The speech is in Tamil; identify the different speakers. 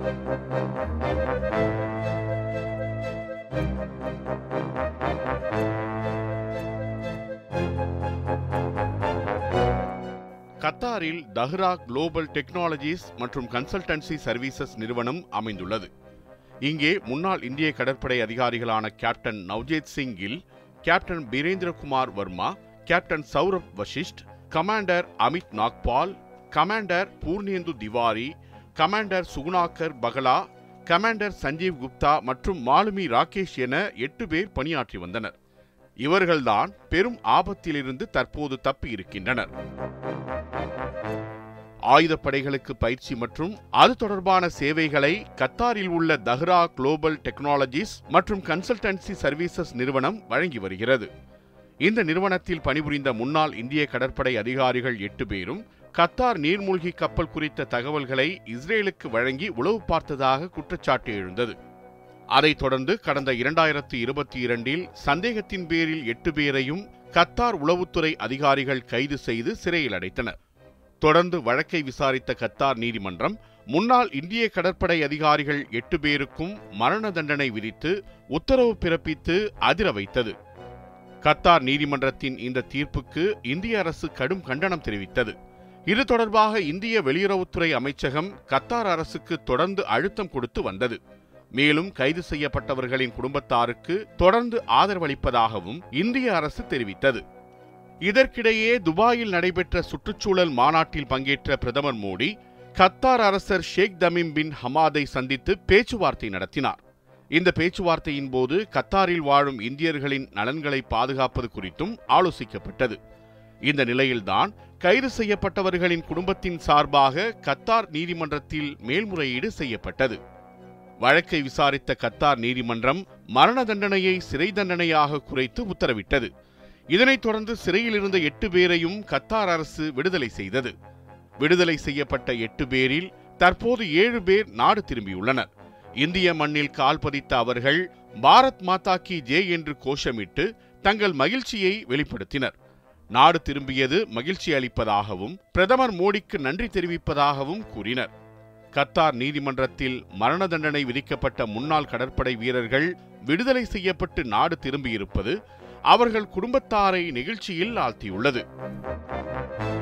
Speaker 1: கத்தாரில் தஹ்ரா குளோபல் டெக்னாலஜிஸ் மற்றும் கன்சல்டன்சி சர்வீசஸ் நிறுவனம் அமைந்துள்ளது. இங்கே முன்னாள் இந்திய கடற்படை அதிகாரிகளான கேப்டன் நவ்ஜேத் Singh Gill, captain Birendrakumar Verma, captain Saurabh Vashisht, commander Amit Nagpal, commander Purnendu Tiwari, commander Sugunakar Pakala, commander Sanjeev Gupta மற்றும் மாலுமி ராகேஷ் என 8 பேர் பணியாற்றி வந்தனர். இவர்கள்தான் பெரும் ஆபத்திலிருந்து தற்போது தப்பி இருக்கின்றனர். ஆயுதப்படைகளுக்கு பயிற்சி மற்றும் அது தொடர்பான சேவைகளை கத்தாரில் உள்ள தஹ்ரா குளோபல் டெக்னாலஜிஸ் மற்றும் கன்சல்டன்சி சர்வீசஸ் நிறுவனம் வழங்கி வருகிறது. இந்த நிறுவனத்தில் பணிபுரிந்த முன்னாள் இந்திய கடற்படை அதிகாரிகள் 8 பேரும் கத்தார் நீர்மூழ்கி கப்பல் குறித்த தகவல்களை இஸ்ரேலுக்கு வழங்கி உளவு பார்த்ததாக குற்றச்சாட்டு எழுந்தது. அதைத் தொடர்ந்து கடந்த 2022இல் சந்தேகத்தின் பேரில் 8 பேரையும் கத்தார் உளவுத்துறை அதிகாரிகள் கைது செய்து சிறையில் அடைத்தனர். தொடர்ந்து வழக்கை விசாரித்த கத்தார் நீதிமன்றம் முன்னாள் இந்திய கடற்படை அதிகாரிகள் 8 பேருக்கும் மரண தண்டனை விதித்து உத்தரவு பிறப்பித்து அதிர வைத்தது. கத்தார் நீதிமன்றத்தின் இந்த தீர்ப்புக்கு இந்திய அரசு கடும் கண்டனம் தெரிவித்தது. இது தொடர்பாக இந்திய வெளியுறவுத்துறை அமைச்சகம் கத்தார் அரசுக்கு தொடர்ந்து அழுத்தம் கொடுத்து வந்தது. மேலும் கைது செய்யப்பட்டவர்களின் குடும்பத்தாருக்கு தொடர்ந்து ஆதரவளிப்பதாகவும் இந்திய அரசு தெரிவித்தது. இதற்கிடையே துபாயில் நடைபெற்ற சுற்றுச்சூழல் மாநாட்டில் பங்கேற்ற பிரதமர் மோடி கத்தார் அரசர் ஷேக் தமீம் பின் ஹமாதை சந்தித்து பேச்சுவார்த்தை நடத்தினார். இந்த பேச்சுவார்த்தையின் போது கத்தாரில் வாழும் இந்தியர்களின் நலன்களை பாதுகாப்பது குறித்தும் ஆலோசிக்கப்பட்டது. இந்த நிலையில்தான் கைது செய்யப்பட்டவர்களின் குடும்பத்தின் சார்பாக கத்தார் நீதிமன்றத்தில் மேல்முறையீடு செய்யப்பட்டது. வழக்கை விசாரித்த கத்தார் நீதிமன்றம் மரண தண்டனையை சிறை தண்டனையாக குறைத்து உத்தரவிட்டது. இதனைத் தொடர்ந்து சிறையில் இருந்த 8 பேரையும் கத்தார் அரசு விடுதலை செய்தது. விடுதலை செய்யப்பட்ட 8 பேரில் தற்போது 7 பேர் நாடு திரும்பியுள்ளனர். இந்திய மண்ணில் கால் பதித்த அவர்கள் பாரத் மாதா கி ஜெய் என்று கோஷமிட்டு தங்கள் மகிழ்ச்சியை வெளிப்படுத்தினர். நாடு திரும்பியது மகிழ்ச்சி அளிப்பதாகவும் பிரதமர் மோடிக்கு நன்றி தெரிவிப்பதாகவும் கூறினர். கத்தார் நீதிமன்றத்தில் மரண தண்டனை விதிக்கப்பட்ட முன்னாள் கடற்படை வீரர்கள் விடுதலை செய்யப்பட்டு நாடு திரும்பியிருப்பது அவர்கள் குடும்பத்தாரை நெகிழ்ச்சியில் ஆழ்த்தியுள்ளது.